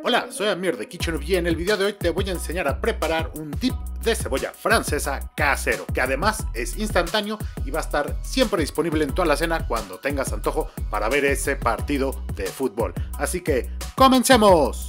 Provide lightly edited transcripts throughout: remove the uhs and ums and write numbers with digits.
Hola, soy Amir de KitchenUp y en el video de hoy te voy a enseñar a preparar un dip de cebolla francesa casero, que además es instantáneo y va a estar siempre disponible en toda la cena cuando tengas antojo para ver ese partido de fútbol. Así que, ¡comencemos!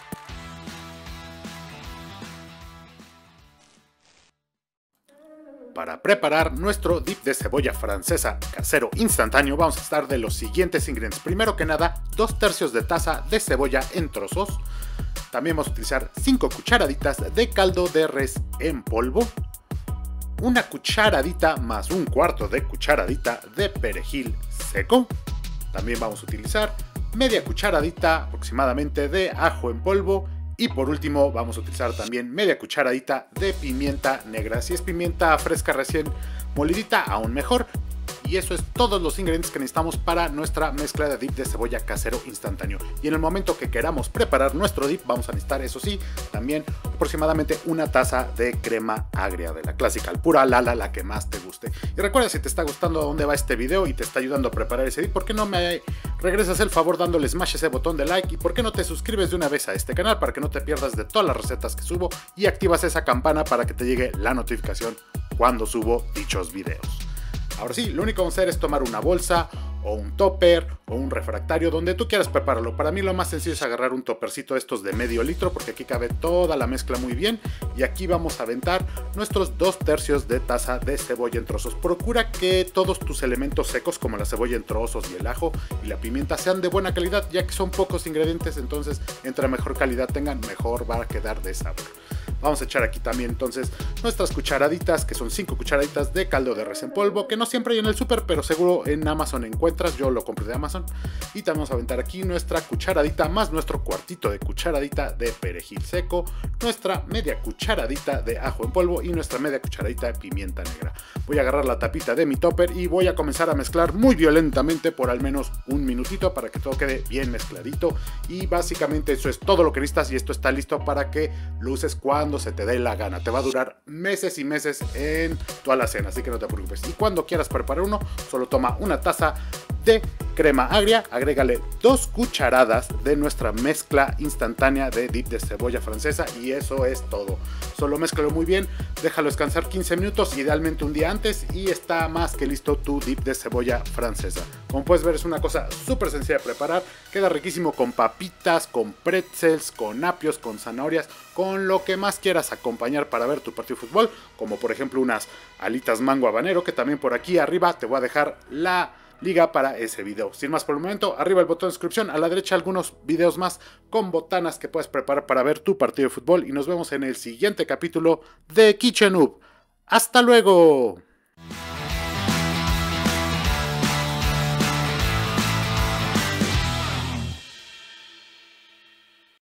Para preparar nuestro dip de cebolla francesa casero instantáneo vamos a estar de los siguientes ingredientes. Primero que nada, 2/3 de taza de cebolla en trozos. También vamos a utilizar 5 cucharaditas de caldo de res en polvo. Una cucharadita más 1/4 de cucharadita de perejil seco. También vamos a utilizar media cucharadita aproximadamente de ajo en polvo. Y por último vamos a utilizar también media cucharadita de pimienta negra. Si es pimienta fresca recién molidita, aún mejor. Y eso es todos los ingredientes que necesitamos para nuestra mezcla de dip de cebolla casero instantáneo. Y en el momento que queramos preparar nuestro dip vamos a necesitar, eso sí, también aproximadamente una taza de crema agria, de la clásica, el pura Lala, la que más te guste. Y recuerda, si te está gustando a dónde va este video y te está ayudando a preparar ese dip, ¿por qué no me regresas el favor dándole smash ese botón de like? ¿Y por qué no te suscribes de una vez a este canal para que no te pierdas de todas las recetas que subo y activas esa campana para que te llegue la notificación cuando subo dichos videos? Ahora sí, lo único que vamos a hacer es tomar una bolsa o un topper o un refractario, donde tú quieras prepararlo. Para mí lo más sencillo es agarrar un topercito de estos de medio litro, porque aquí cabe toda la mezcla muy bien. Y aquí vamos a aventar nuestros 2/3 de taza de cebolla en trozos. Procura que todos tus elementos secos, como la cebolla en trozos y el ajo y la pimienta, sean de buena calidad, ya que son pocos ingredientes, entonces entre mejor calidad tengan, mejor va a quedar de sabor. Vamos a echar aquí también entonces nuestras cucharaditas, que son 5 cucharaditas de caldo de res en polvo, que no siempre hay en el súper, pero seguro en Amazon encuentras, yo lo compré de Amazon. Y también vamos a aventar aquí nuestra cucharadita más nuestro cuartito de cucharadita de perejil seco, nuestra media cucharadita de ajo en polvo y nuestra media cucharadita de pimienta negra. Voy a agarrar la tapita de mi topper y voy a comenzar a mezclar muy violentamente por al menos un minutito para que todo quede bien mezcladito. Y básicamente eso es todo lo que necesitas y esto está listo para que lo uses cuando se te dé la gana. Te va a durar meses y meses en toda la cena, así que no te preocupes. Y cuando quieras preparar uno, solo toma una taza de crema agria, agrégale 2 cucharadas de nuestra mezcla instantánea de dip de cebolla francesa y eso es todo. Solo mézclalo muy bien, déjalo descansar 15 minutos, idealmente un día antes, y está más que listo tu dip de cebolla francesa. Como puedes ver, es una cosa súper sencilla de preparar, queda riquísimo con papitas, con pretzels, con apios, con zanahorias, con lo que más quieras acompañar para ver tu partido de fútbol, como por ejemplo unas alitas mango habanero, que también por aquí arriba te voy a dejar la liga para ese video. Sin más por el momento, arriba el botón de suscripción, a la derecha algunos videos más con botanas que puedes preparar para ver tu partido de fútbol y nos vemos en el siguiente capítulo de KitchenUp. ¡Hasta luego!